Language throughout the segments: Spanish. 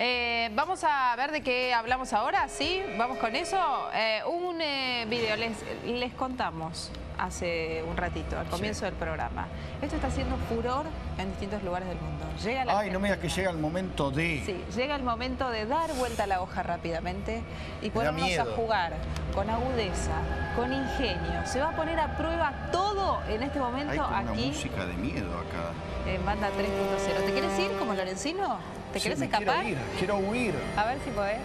Vamos a ver de qué hablamos ahora, ¿sí? Vamos con eso. Un video, les contamos hace un ratito, al comienzo del programa. Esto está haciendo furor en distintos lugares del mundo. Llega la no me digas que llega el momento de... Sí, llega el momento de dar vuelta a la hoja rápidamente y ponernos a jugar con agudeza, con ingenio. Se va a poner a prueba todo en este momento. Hay como aquí. Una música de miedo acá. En Banda 3.0. ¿Te quieres ir como Lorenzino? ¿Te querés escapar? Quiero huir. A ver si podés.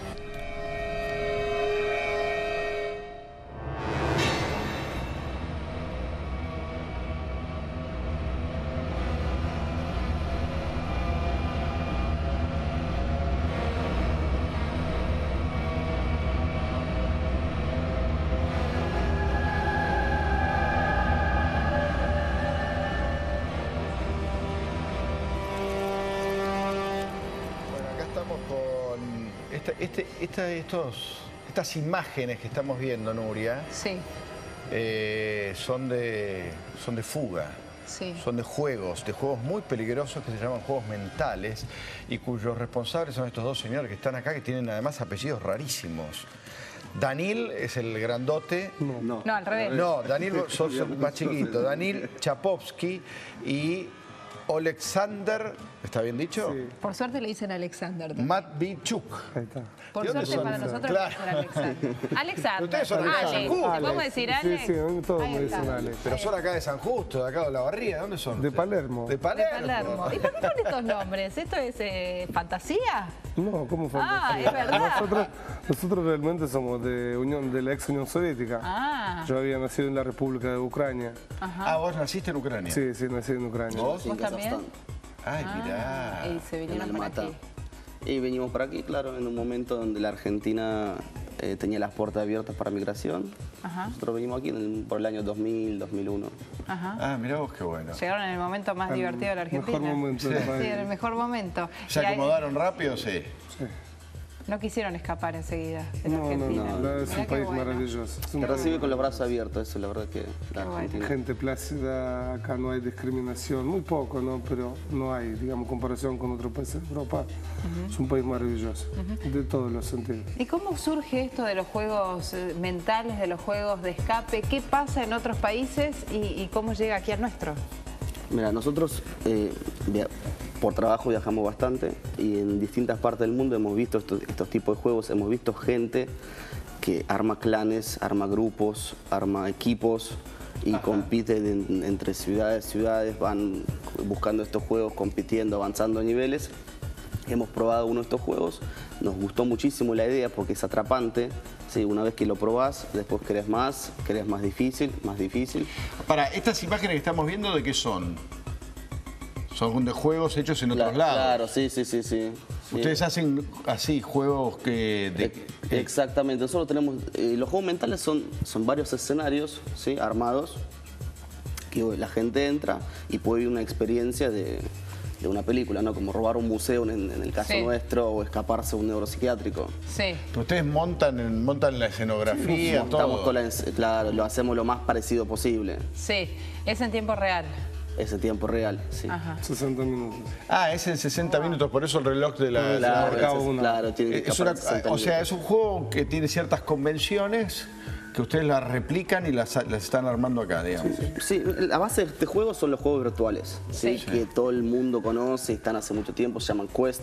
Estas imágenes que estamos viendo, Nuria, sí. Son de fuga, sí. Son de juegos muy peligrosos que se llaman juegos mentales y cuyos responsables son estos dos señores que están acá, que tienen además apellidos rarísimos. Danil es el grandote. No, al revés. No, Danil sos el más chiquito. Danil Chapovsky y Oleksandr, ¿está bien dicho? Sí. Por suerte le dicen Alexander. Matvichuk. Por suerte para nosotros le dicen Alexander. Alexander. Ustedes son de San Justo. ¿Te podemos decir Alex? Sí, todos me dicen Alex. Pero son acá de San Justo, de acá de La Barría. ¿Dónde son? De Palermo. De Palermo. ¿Y por qué son estos nombres? ¿Esto es fantasía? No, ¿cómo fantasía? Es verdad. Nosotros realmente somos de la ex Unión Soviética. Yo había nacido en la República de Ucrania. ¿Vos naciste en Ucrania? Sí, nací en Ucrania. ¿Vos también? Ay, mirá. Y se vinieron para aquí. Y venimos para aquí, claro, en un momento donde la Argentina tenía las puertas abiertas para migración. Nosotros venimos aquí por el año 2000, 2001. Mirá vos qué bueno. Llegaron en el momento más divertido de la Argentina. Mejor momento del país. Sí, en el mejor momento. ¿Se acomodaron rápido? Sí. No quisieron escapar enseguida de la Argentina. No, es un país maravilloso. Te recibe con los brazos abiertos, eso la verdad que la Argentina. Gente plácida, acá no hay discriminación, muy poco, ¿no? Pero no hay, digamos, comparación con otros países de Europa. Es un país maravilloso, de todos los sentidos. ¿Y cómo surge esto de los juegos mentales, de los juegos de escape? ¿Qué pasa en otros países y cómo llega aquí al nuestro? Mira, nosotros por trabajo viajamos bastante y en distintas partes del mundo hemos visto estos tipos de juegos, hemos visto gente que arma clanes, arma grupos, arma equipos y compite entre ciudades, van buscando estos juegos, compitiendo, avanzando a niveles. Hemos probado uno de estos juegos, nos gustó muchísimo la idea porque es atrapante. Sí, una vez que lo probás, después querés más difícil, más difícil. Para, estas imágenes que estamos viendo, ¿de qué son? Son de juegos hechos en otros lados. Claro, sí. Ustedes hacen así, juegos que... Exactamente, nosotros tenemos... los juegos mentales son varios escenarios, ¿sí? Armados, que la gente entra y puede vivir una experiencia de una película, ¿no? Como robar un museo en el caso nuestro o escaparse a un neuropsiquiátrico. Sí. Pero ustedes montan la escenografía, todo. Claro, lo hacemos lo más parecido posible. Sí, es en tiempo real. Es en tiempo real, sí. 60 minutos. Es en 60 minutos, por eso el reloj de la... Claro, tiene que escapar 60 o sea, es un juego que tiene ciertas convenciones que ustedes las replican y las están armando acá, digamos. Sí, la base de este juego son los juegos virtuales, ¿sí? Que todo el mundo conoce, están hace mucho tiempo, se llaman Quest.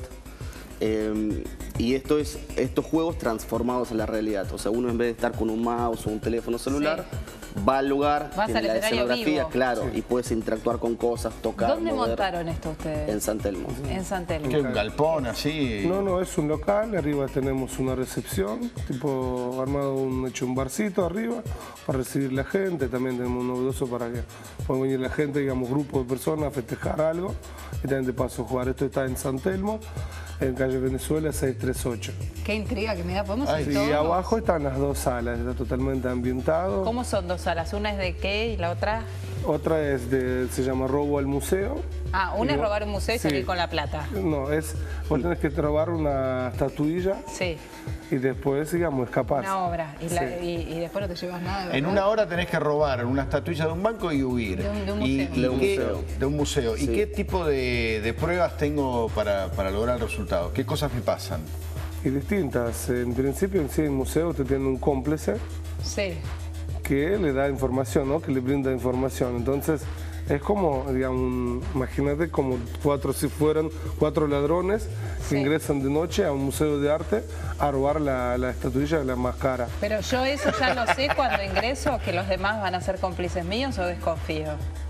Y estos juegos transformados en la realidad. O sea, uno en vez de estar con un mouse o un teléfono celular, va al lugar, tiene la escenografía, claro, y puedes interactuar con cosas, tocar, ¿Dónde mover. montaron esto ustedes? En San Telmo. En San Telmo. ¿Qué, un galpón así? No, es un local, arriba tenemos una recepción, tipo armado hecho un barcito arriba para recibir la gente, también tenemos un novedoso para que pueda venir la gente, digamos, grupo de personas a festejar algo y también de paso jugar. Esto está en San Telmo, en calle Venezuela 638. Qué intriga que me da, ¿podemos ir Y todos? abajo están las dos salas, está totalmente ambientado. ¿Cómo son dos salas? ¿Una es de qué y la otra? otra es se llama robo al museo. Ah, una es robar un museo y Sí. salir con la plata. No, vos tenés que robar una estatuilla Sí, y después, digamos, escapar. una obra. Y, Sí. y después no te llevas nada, ¿verdad? En una hora tenés que robar una estatuilla de un banco y huir. De un Y- museo. y De un qué- museo. de un museo. ¿Y Sí. qué tipo de pruebas tengo para lograr el resultado? ¿Qué cosas me pasan? Y distintas. En principio, en sí, el museo te tiene un cómplice Sí. que le da información, ¿no? Que le brinda información. Entonces, es como, digamos, imagínate como si fueran 4 ladrones que Sí. ingresan de noche a un museo de arte a robar la estatuilla de la más cara. Pero yo eso ya lo sé cuando ingreso, que los demás van a ser cómplices míos o desconfío.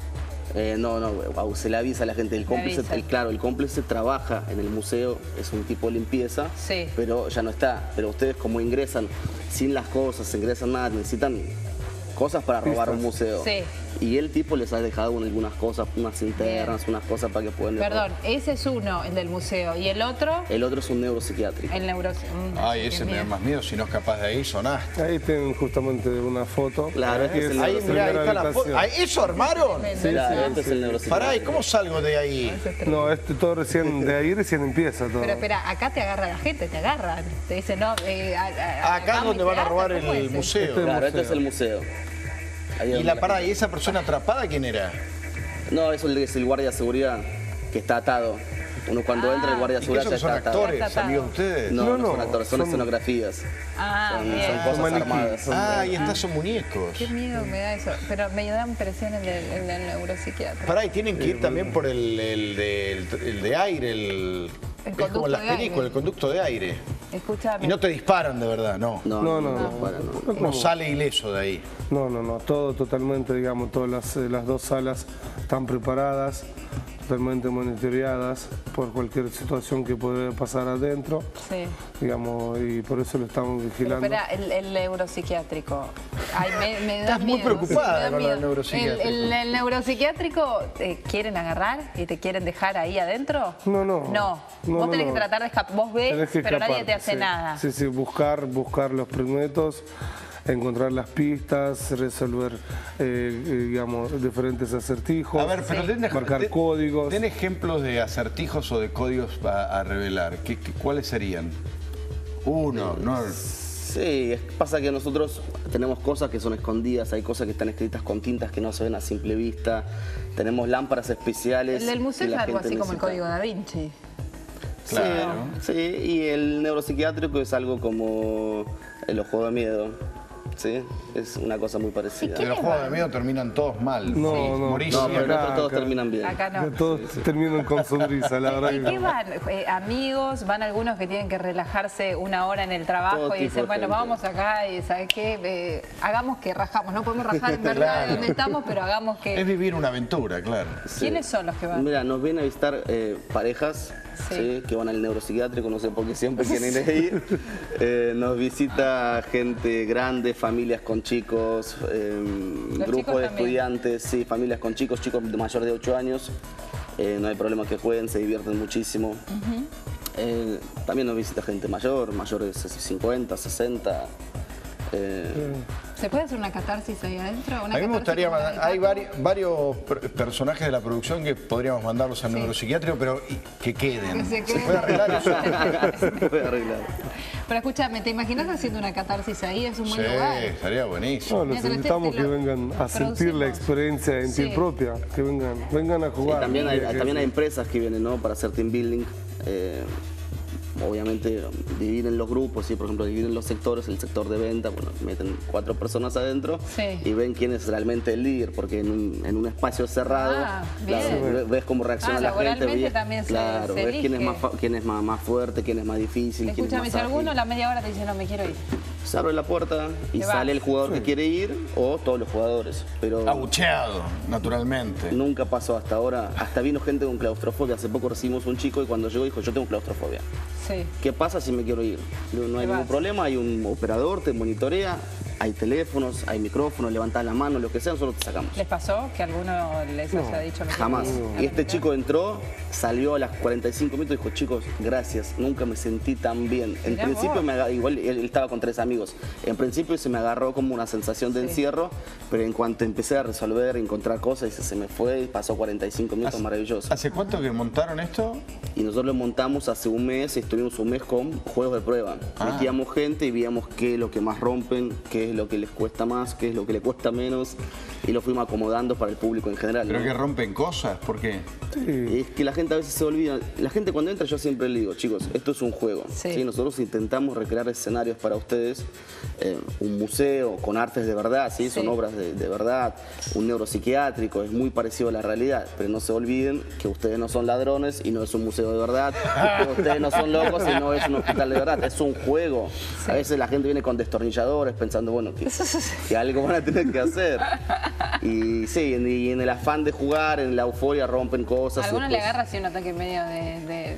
No, se le avisa a la gente. El cómplice, avisa. claro, el cómplice trabaja en el museo, es un tipo de limpieza, Sí. pero ya no está. Pero ustedes como ingresan sin las cosas, ingresan nada, necesitan cosas para robar un museo. Sí. Y el tipo les ha dejado algunas cosas, unas linternas, unas cosas para que puedan... Perdón, ese es uno, el del museo. ¿Y el otro? El otro es un neuropsiquiátrico. El neuro... Ay, ese me da más miedo. Si no es capaz de ahí, sonaste. Ahí tienen justamente una foto. Claro, que es el Ahí, mirá, ahí está la foto. habitación. Ay, ¿eso armaron? Claro, este es el neuropsiquiátrico. Pará, ¿y cómo salgo de ahí? No, todo recién, de ahí recién empieza todo. Pero espera, acá te agarra la gente, te agarran. Te dicen, no... Acá es hagamos donde van a teatro, robar ¿cómo el es? museo. Claro, este es el museo. Ahí es Y donde la pará, ¿y esa persona atrapada quién era? No, eso es el guardia de seguridad que está atado. Uno cuando entra el guardia de ¿Y qué seguridad son, ya que son está atado. actores, Está atado. amigos de ustedes? No, No, son actores, son son- escenografías. Ah, Son bien. cosas maniquí, armadas. Ah, y estas son muñecos. Qué miedo me da eso. Pero me da impresión el del neuropsiquiatra. Pará, y tienen que ir también por el de aire, es como conducto en las de aire. películas, el conducto de aire. Escúchame. Y no te disparan de verdad, no. No. para, no. No sale ileso de ahí. No, todo totalmente, digamos, todas las 2 salas están preparadas, totalmente monitoreadas por cualquier situación que puede pasar adentro, Sí. digamos, y por eso lo estamos Pero vigilando. espera, el neuropsiquiátrico. Ay, me da Estás muy miedo, preocupada me da con lo miedo. del neuropsiquiátrico. El neuropsiquiátrico, ¿te quieren agarrar y te quieren dejar ahí adentro? No. No, vos tenés que tratar de escapar. Vos ves, Tenés que pero nadie escapar, te hace sí. nada. Sí, buscar los premetos, encontrar las pistas, resolver, digamos, diferentes acertijos, A ver, pero marcar códigos. Den ejemplos de acertijos o de códigos a revelar. ¿Cuáles serían? Uno, no. Sí, pasa que nosotros tenemos cosas que son escondidas, hay cosas que están escritas con tintas que no se ven a simple vista, tenemos lámparas especiales. El del museo que es la algo gente así como el necesita. código Da Vinci. Claro. Sí, y el neuropsiquiátrico es algo como el ojo de miedo, ¿sí? Es una cosa muy parecida. De los juegos de miedo terminan todos mal. No, Morís No, siempre. pero en otros todos acá. terminan bien. Acá no. Todos terminan con sonrisa, la verdad. ¿Y que qué no. van? ¿Amigos? ¿Van algunos que tienen que relajarse una hora en el trabajo Todo y tipo dicen, de bueno, gente. vamos acá y ¿sabes qué? Hagamos que rajamos. No podemos rajar en verdad de donde estamos, pero hagamos Es que... vivir una aventura, claro. Sí. ¿Quiénes son los que van? Mira, nos vienen a visitar parejas Sí. ¿sí? que van al neuropsiquiátrico, no sé por qué siempre quieren ir. Nos visita gente grande, familias con chicos, grupos chicos de también. estudiantes, sí, familias con chicos de mayor de 8 años. No hay problema que jueguen, se divierten muchísimo. También nos visita gente mayor, mayores de 50, 60. ¿Se puede hacer una catarsis ahí adentro? A mí me gustaría mandar, hay varios personajes de la producción que podríamos mandarlos al neuropsiquiátrico, pero que queden. Que se ¿Se queden. puede arreglar eso? Se puede arreglar. Pero escúchame, ¿te imaginas haciendo una catarsis ahí? Es un Sí, buen lugar. estaría buenísimo. No, Mira, te lo necesitamos estoy- que te lo vengan a sentir producimos. la experiencia en Sí. piel propia, que vengan a Sí, jugar. también hay, Que- también hay empresas que vienen, ¿no? Para hacer team building. Obviamente dividen los grupos, ¿sí? Por ejemplo, dividen los sectores, el sector de venta, bueno, meten 4 personas adentro Sí. y ven quién es realmente el líder, porque en un espacio cerrado, Ah, claro, bien. ves cómo reacciona la gente, laboralmente ves, también se claro, ves quién es, elige. quién es más fuerte, quién es más difícil, quién es Escúchame, más si alguno a ágil. la media hora te dice, no, me quiero ir. Se abre la puerta y Te vas. sale el jugador que quiere ir o todos los jugadores, pero Abucheado, naturalmente. nunca pasó hasta ahora. Hasta vino gente con claustrofobia. Hace poco recibimos un chico y cuando llegó dijo, yo tengo claustrofobia. Sí. ¿Qué pasa si me quiero ir? No hay Te ningún vas. problema, hay un operador, te monitorea, hay teléfonos, hay micrófonos, levantás la mano, lo que sea, nosotros te sacamos. ¿Les pasó que alguno les haya dicho? Jamás. Y este chico entró, salió a las 45 minutos y dijo, chicos, gracias, nunca me sentí tan bien. En principio, igual él estaba con 3 amigos, en principio se me agarró como una sensación de encierro, pero en cuanto empecé a resolver, encontrar cosas, se me fue y pasó 45 minutos maravillosos. ¿Hace cuánto que montaron esto? Y nosotros lo montamos hace un mes y estuvimos un mes con juegos de prueba. Metíamos gente y veíamos qué es lo que más rompen, qué es lo que les cuesta más, qué es lo que les cuesta menos, y lo fuimos acomodando para el público en general. ¿Pero ¿no? que rompen cosas? ¿Por qué? Sí. Es que la gente a veces se olvida. La gente cuando entra, yo siempre le digo, chicos, esto es un juego. ¿Sí? Nosotros intentamos recrear escenarios para ustedes, un museo con artes de verdad, ¿sí? Son obras de verdad, un neuropsiquiátrico, es muy parecido a la realidad, pero no se olviden que ustedes no son ladrones y no es un museo de verdad, que ustedes no son locos y no es un hospital de verdad, es un juego. A veces la gente viene con destornilladores pensando, bueno, que algo van a tener que hacer. Y sí, y en el afán de jugar, en la euforia rompen cosas. A algunos le agarra así un ataque medio de...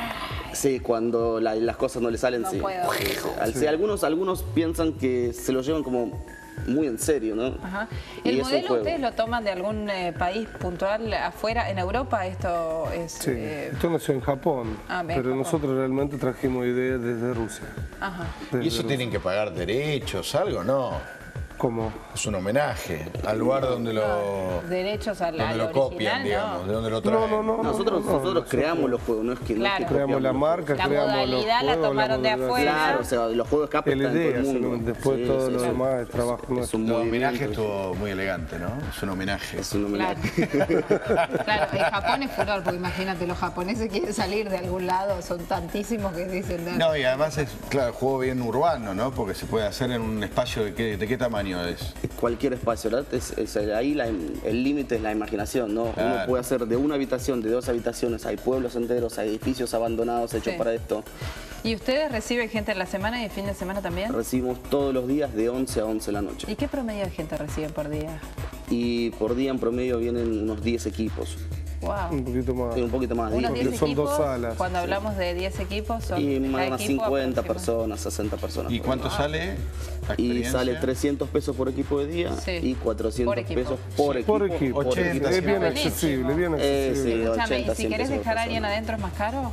Sí, cuando las cosas no le salen, no sí. Puedo. Sí. Algunos piensan que se lo llevan como muy en serio, ¿no? Ajá. ¿El modelo ustedes lo toman de algún país puntual afuera? ¿En Europa esto es...? Sí, esto nació en Japón, pero nosotros realmente trajimos ideas desde Rusia. Ajá. ¿Y eso tienen que pagar derechos, algo? No. ¿Cómo? Es un homenaje al lugar donde lo... Derechos al donde lo original, copian, digamos, de donde lo traen. No, nosotros creamos los juegos, no es que creamos la marca, la creamos modalidad los juegos, la tomaron de afuera. Claro, o sea, los juegos de escape están en todo el mundo. Después todo lo demás es trabajo nuestro. El homenaje estuvo muy elegante, ¿no? Es un homenaje. Es un homenaje. Claro, en Japón es furor, porque imagínate, los japoneses quieren salir de algún lado, son tantísimos que dicen... No, y además es, claro, juego bien urbano, ¿no? Porque se puede hacer en un espacio de qué tamaño es. Cualquier espacio, ¿verdad? Ahí el límite es la imaginación, ¿no? Claro. Uno puede hacer de una habitación, de 2 habitaciones, hay pueblos enteros, hay edificios abandonados hechos para esto. ¿Y ustedes reciben gente en la semana y el fin de semana también? Recibimos todos los días de 11 a 11 de la noche. ¿Y qué promedio de gente reciben por día? Y por día en promedio vienen unos 10 equipos. Wow. Un poquito más. Sí, un poquito más. Unos 10 son equipos, 2 salas. Cuando hablamos de 10 equipos, son y más unas 50 personas, 60 personas. ¿Y cuánto sale la experiencia? Y sale 300 pesos por equipo de día y 400 pesos por equipo. Por equipo. 80, es bien accesible, bien accesible. Sí, escúchame, 80, ¿y si querés dejar a alguien adentro es más caro?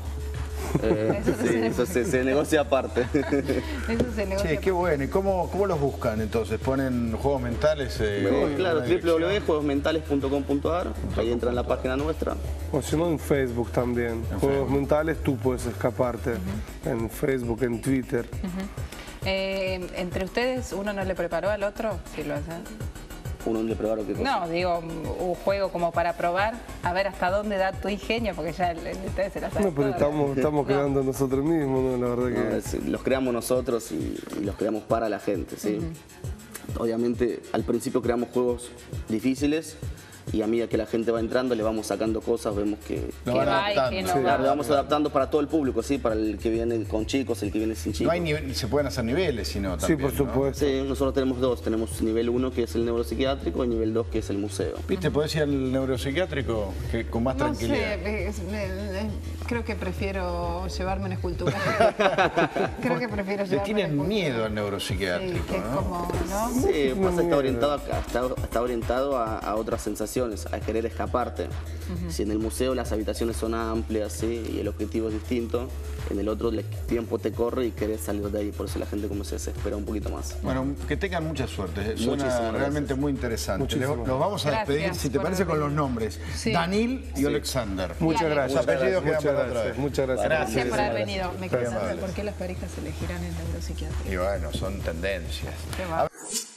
Eso se negocia aparte. Eso se negocia. Che, qué bueno. ¿Y cómo los buscan entonces? ¿Ponen juegos mentales? Claro, www.juegosmentales.com.ar. Ahí entran en la página nuestra. O si no, en Facebook también. Juegos Mentales, tú puedes escaparte. En Facebook, en Twitter. ¿Entre ustedes uno no le preparó al otro? Si lo hacen. ¿Uno le preparo qué cosa? No, digo, un juego como para probar, a ver hasta dónde da tu ingenio, porque ya ustedes se la saben. No, pero estamos creando nosotros mismos, ¿no? La verdad que... los creamos nosotros y los creamos para la gente, ¿sí? Obviamente, al principio creamos juegos difíciles y a medida que la gente va entrando le vamos sacando cosas, vemos que lo van adaptando. Claro, lo vamos adaptando para todo el público, ¿sí? Para el que viene con chicos, el que viene sin chicos. No hay nivel, se pueden hacer niveles, sino también, sí, por supuesto. ¿No? Sí, nosotros tenemos 2. Tenemos nivel 1, que es el neuropsiquiátrico, y nivel 2, que es el museo. ¿Viste? ¿Podés ir al neuropsiquiátrico con más tranquilidad? No sé, creo que prefiero llevarme una escultura. Creo que prefiero llevarme tienen miedo al neuropsiquiátrico, sí, que ¿no? es como, ¿no? Sí, pasa, está orientado a otras sensaciones, a querer escaparte. Si en el museo las habitaciones son amplias, ¿sí? Y el objetivo es distinto, en el otro el tiempo te corre y querés salir de ahí, por eso la gente como se desespera un poquito más. Bueno, que tengan mucha suerte, suena realmente muy interesante. Los vamos a despedir, si te parece, con los nombres. Sí. Danil y Alexander. Muchas gracias. Los apellidos quedan para otra vez. Muchas gracias. Gracias por haber venido. Me quedé saber por qué las parejas elegirán el neuropsiquiátrico. Y bueno, son tendencias. Qué va.